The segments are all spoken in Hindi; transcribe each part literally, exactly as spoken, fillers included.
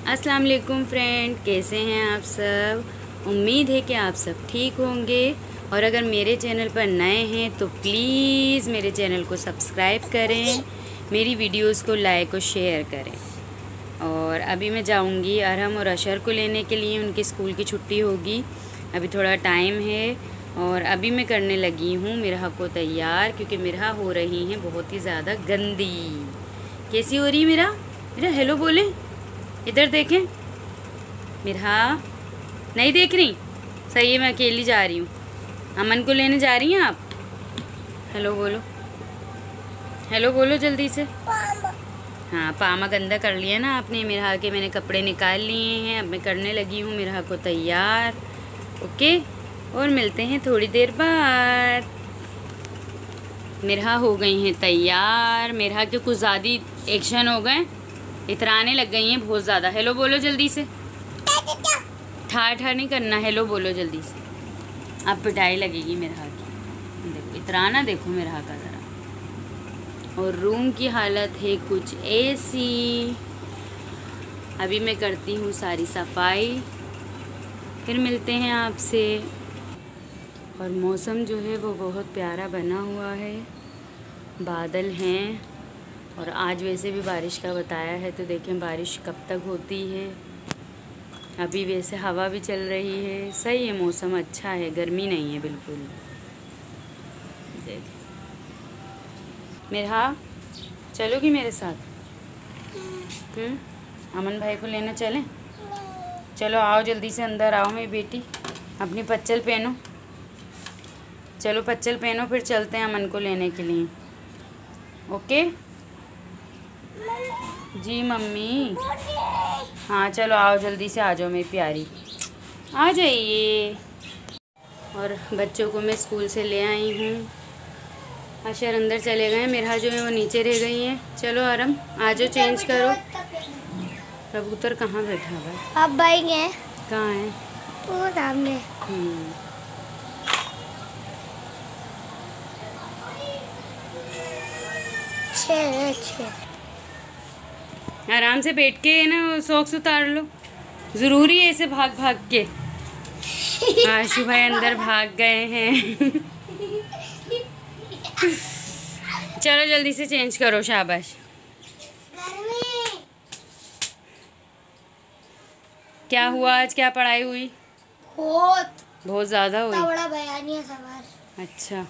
अस्सलाम वालेकुम फ्रेंड, कैसे हैं आप सब। उम्मीद है कि आप सब ठीक होंगे। और अगर मेरे चैनल पर नए हैं तो प्लीज़ मेरे चैनल को सब्सक्राइब करें, मेरी वीडियोस को लाइक और शेयर करें। और अभी मैं जाऊंगी अरहम और अशर को लेने के लिए, उनके स्कूल की छुट्टी होगी, अभी थोड़ा टाइम है। और अभी मैं करने लगी हूँ मिरहा को तैयार, क्योंकि मिरहा हो रही हैं बहुत ही ज़्यादा गंदी। कैसी हो रही है मिरहा? मिरहा हेलो बोले, इधर देखें। मिरहा नहीं देख रही? सही है, मैं अकेली जा रही हूँ। अमन को लेने जा रही हैं आप? हेलो बोलो, हेलो बोलो जल्दी से। हाँ, पामा गंदा कर लिया ना आपने। मिरहा के मैंने कपड़े निकाल लिए हैं, अब मैं करने लगी हूँ मिरहा को तैयार। ओके, और मिलते हैं थोड़ी देर बाद। मिरहा हो गई हैं तैयार। मिरहा के कुछ ज़्यादा एक्शन हो गए, इतराने लग गई हैं बहुत ज़्यादा। हेलो बोलो जल्दी से। ठा ठा नहीं करना, हेलो बोलो जल्दी से। अब पिटाई लगेगी मिरहा की। देखो इतराना, देखो मिरहा का ज़रा। और रूम की हालत है कुछ ऐसी। अभी मैं करती हूँ सारी सफाई, फिर मिलते हैं आपसे। और मौसम जो है वो बहुत प्यारा बना हुआ है, बादल हैं। और आज वैसे भी बारिश का बताया है, तो देखें बारिश कब तक होती है। अभी वैसे हवा भी चल रही है, सही है, मौसम अच्छा है, गर्मी नहीं है बिल्कुल। देख मिरहा, चलोगी मेरे साथ? हम्म, अमन भाई को लेना चलें? चलो आओ जल्दी से अंदर आओ मेरी बेटी, अपनी पच्चल पहनो। चलो पच्चल पहनो, फिर चलते हैं अमन को लेने के लिए। ओके जी मम्मी। हाँ चलो आओ जल्दी से, आ जाओ मेरी प्यारी, आ जाइए। और बच्चों को मैं स्कूल से ले आई हूँ। अशर अंदर चले गए, मिरहा जो है वो नीचे रह गई हैं। चलो आरम आ जाओ, चेंज करो। कबूतर कहाँ बैठा हुआ है? आप भाई हैं? कहाँ है? वो सामने। हम्म, छः छः। आराम से बैठ के ना सॉक्स उतार लो, ज़रूरी है ऐसे भाग भाग के। आशु भाई अंदर भाग गए हैं। चलो जल्दी से चेंज करो, शाबाश। क्या हुआ आज, क्या पढ़ाई हुई? बहुत बहुत ज़्यादा हुई। इतना बड़ा बयानी है सवाल। अच्छा,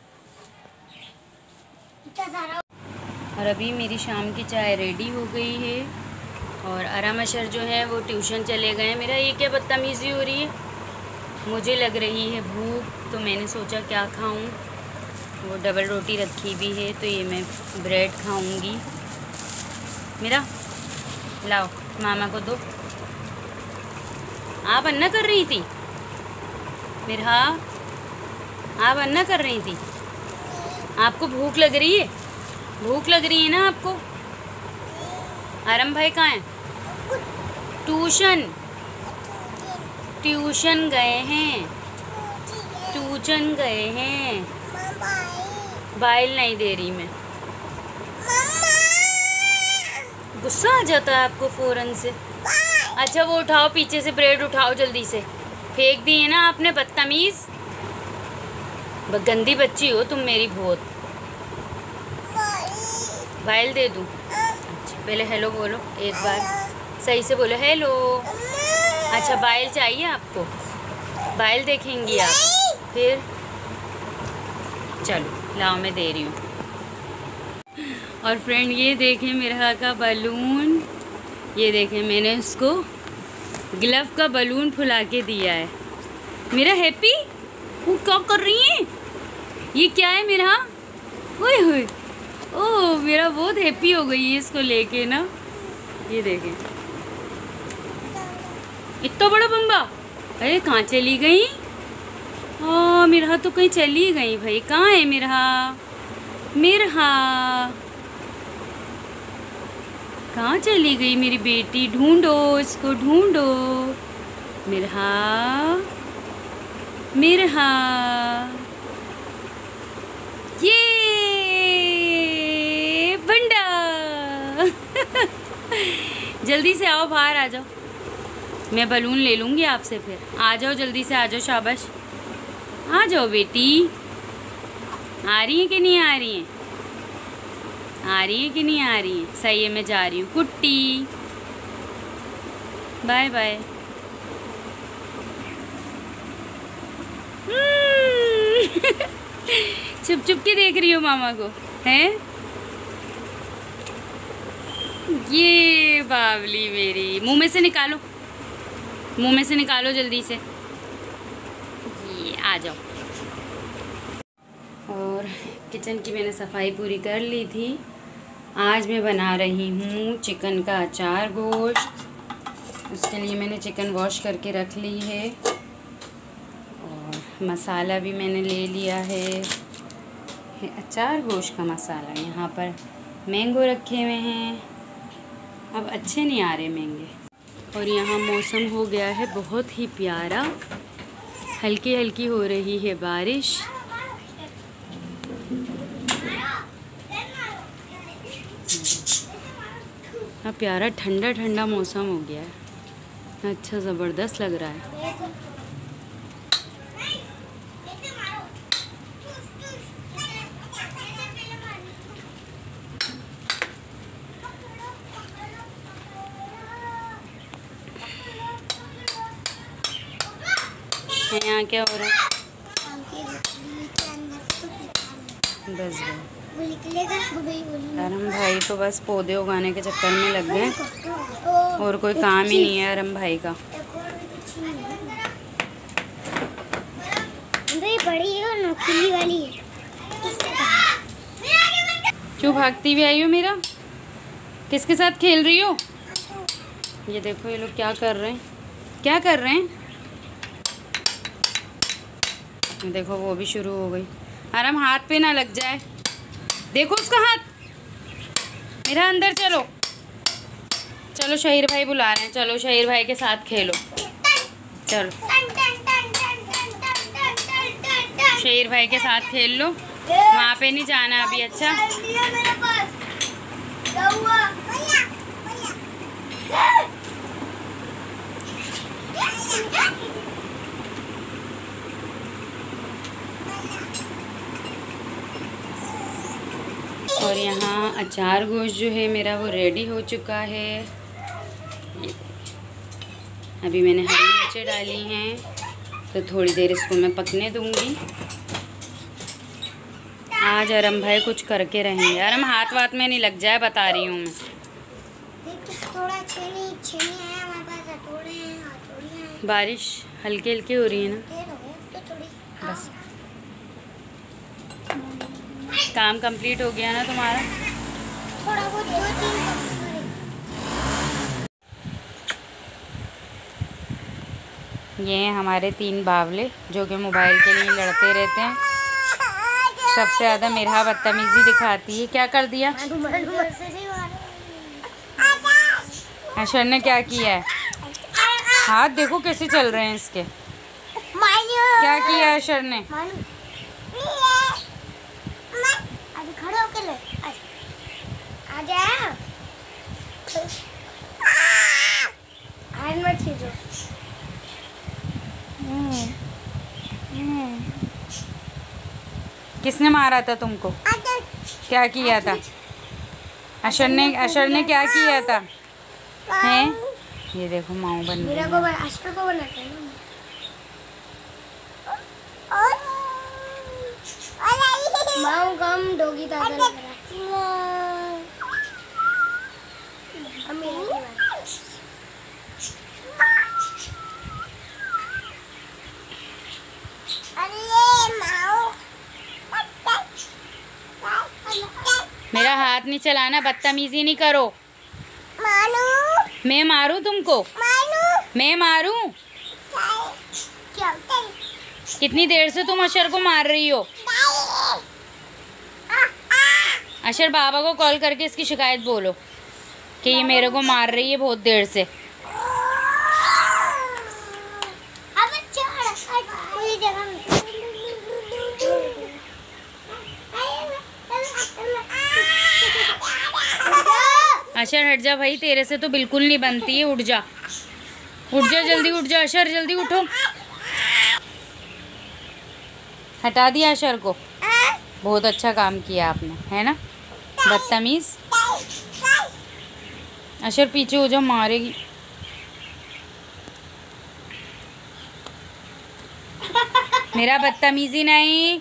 इतना सारा। और अभी मेरी शाम की चाय रेडी हो गई है। और आराम अशर जो है वो ट्यूशन चले गए हैं। मेरा ये क्या बदतमीज़ी हो रही है। मुझे लग रही है भूख, तो मैंने सोचा क्या खाऊं। वो डबल रोटी रखी भी है, तो ये मैं ब्रेड खाऊंगी। मेरा लाओ मामा को दो। आप अन्ना कर रही थी मिरहा? आप अन्ना कर रही थी? आपको भूख लग रही है? भूख लग रही है ना आपको? आरम भाई कहाँ हैं? ट्यूशन ट्यूशन गए हैं, ट्यूशन गए हैं। बाइल नहीं दे रही मैं, गुस्सा आ जाता है आपको फ़ौरन से। अच्छा वो उठाओ, पीछे से ब्रेड उठाओ जल्दी से, फेंक दिए ना आपने, बदतमीज़। गंदी बच्ची हो तुम मेरी बहुत। बाइल दे दूँ? अच्छा पहले हेलो बोलो एक बार, सही से बोलो हेलो। अच्छा बाइल चाहिए आपको? बाइल देखेंगी आप फिर? चलो लाओ मैं दे रही हूँ। और फ्रेंड ये देखें मिरहा का बलून, ये देखें मैंने उसको ग्लव का बलून फुला के दिया है। मेरा हैप्पी, वो क्या कर रही है? ये क्या है मिरहा? ओए होए, ओह मेरा बहुत हैप्पी हो गई है इसको लेके ना। ये देखें इतना बड़ा बम्बा। अरे कहाँ चली गई? ओह मिरहा तो कहीं चली गई भाई। कहाँ है मिरहा? मिरहा कहाँ चली गई मेरी बेटी? ढूंढो इसको, ढूंढो। मिरहा, मिरहा, ये बंडा। जल्दी से आओ, बाहर आ जाओ, मैं बलून ले लूँगी आपसे फिर। आ जाओ जल्दी से, आ जाओ, शाबाश, आ जाओ बेटी। आ रही है कि नहीं आ रही है? आ रही है कि नहीं आ रही है? सही है, मैं जा रही हूँ कुट्टी, बाय बाय। चुप चुप के देख रही हो मामा को, हैं? ये बावली मेरी, मुंह में से निकालो, मुंह में से निकालो जल्दी से। ये आ जाओ। और किचन की मैंने सफाई पूरी कर ली थी। आज मैं बना रही हूँ चिकन का अचार गोश्त। उसके लिए मैंने चिकन वॉश करके रख ली है और मसाला भी मैंने ले लिया है। ये अचार गोश्त का मसाला। यहाँ पर मैंगो रखे हुए हैं, अब अच्छे नहीं आ रहे मैंगे। और यहाँ मौसम हो गया है बहुत ही प्यारा, हल्की हल्की हो रही है बारिश। अब प्यारा ठंडा ठंडा मौसम हो गया है, अच्छा ज़बरदस्त लग रहा है। यहाँ क्या हो रहा है? बस अरम भाई तो बस पौधे उगाने के चक्कर में लग गए और कोई काम ही नहीं है अरम भाई का। बड़ी है और नोकीली वाली है। क्यों भागती हुई आई हो मेरा? किसके साथ खेल रही हो? ये देखो ये लोग क्या कर रहे हैं, क्या कर रहे हैं? देखो वो भी शुरू हो गई। आराम, हाथ पे ना लग जाए, देखो उसका हाथ। मेरा अंदर चलो, चलो शहीर भाई बुला रहे हैं, चलो शहीर भाई के साथ खेलो। चलो शहीर भाई के साथ खेल लो, वहाँ पे नहीं जाना अभी। अच्छा और यहाँ अचार गोश्त जो है मेरा वो रेडी हो चुका है। अभी मैंने हरी मिर्चें डाली हैं तो थोड़ी देर इसको मैं पकने दूंगी। आज अरम भाई कुछ करके रहेंगे। अरम हाथ वाथ में नहीं लग जाए, बता रही हूँ मैं। थोड़ा छेनी छेनी है हमारे पास, थोड़े हैं हथौड़ियां हैं। बारिश हल्की हल्की हो रही है ना, तो थोड़ी बस काम कंप्लीट हो गया ना तुम्हारा। थोड़ा बहुत दो तीन ये हैं हमारे तीन बावले जो कि मोबाइल के लिए लड़ते रहते हैं। सबसे ज़्यादा मेरा बदतमीजी दिखाती है। क्या कर दिया अशर ने? क्या किया है? हाथ देखो कैसे चल रहे हैं इसके। क्या किया है अशर ने? खड़े होके ले आ जा। मत खींचो। किसने मारा था तुमको? क्या किया था? अशर ने अशर ने क्या किया था? हैं? ये देखो माऊ बन मेरा को अशर को बनाते हैं ना। माऊ कम डोगी दादा लग रहा है। अब मेरी बारी। मेरा हाथ नहीं चलाना, बदतमीजी नहीं करो। मानू मैं मारूं तुमको? मानू मैं मारूं? क्या? कितनी देर से तुम अशर को मार रही हो? अशर बाबा को कॉल करके इसकी शिकायत बोलो कि ये मेरे को मार रही है बहुत देर से। अशर हट जा भाई, तेरे से तो बिल्कुल नहीं बनती है। उठ जा, उठ जा, जल्दी उठ जा अशर, जल्दी उठो। हटा दिया अशर को। बहुत अच्छा काम किया आपने, है ना? बदतमीज। अशर पीछे हो जा, मारेगी। मेरा बदतमीजी नहीं।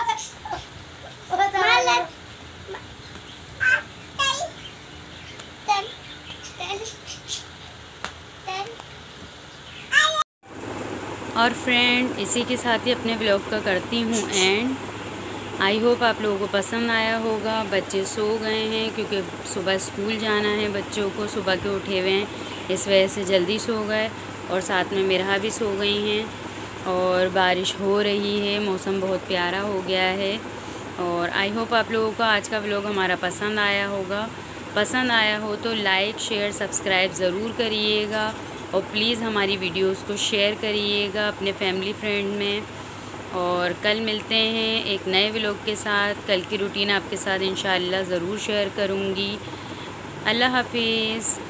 और फ्रेंड, इसी के साथ ही अपने ब्लॉग का करती हूँ एंड। आई होप आप लोगों को पसंद आया होगा। बच्चे सो गए हैं क्योंकि सुबह स्कूल जाना है बच्चों को, सुबह के उठे हुए हैं, इस वजह से जल्दी सो गए। और साथ में मेरा भी सो गई हैं। और बारिश हो रही है, मौसम बहुत प्यारा हो गया है। और आई होप आप लोगों को आज का व्लॉग हमारा पसंद आया होगा। पसंद आया हो तो लाइक शेयर सब्सक्राइब ज़रूर करिएगा। और प्लीज़ हमारी वीडियोस को शेयर करिएगा अपने फैमिली फ्रेंड में। और कल मिलते हैं एक नए व्लॉग के साथ। कल की रूटीन आपके साथ इंशाल्लाह ज़रूर शेयर करूँगी। अल्लाह हाफिज़।